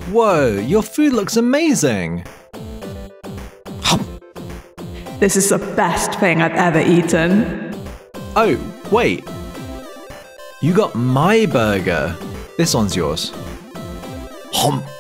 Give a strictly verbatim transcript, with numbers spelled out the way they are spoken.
Whoa, your food looks amazing! This is the best thing I've ever eaten. Oh, wait. You got my burger. This one's yours. Hom.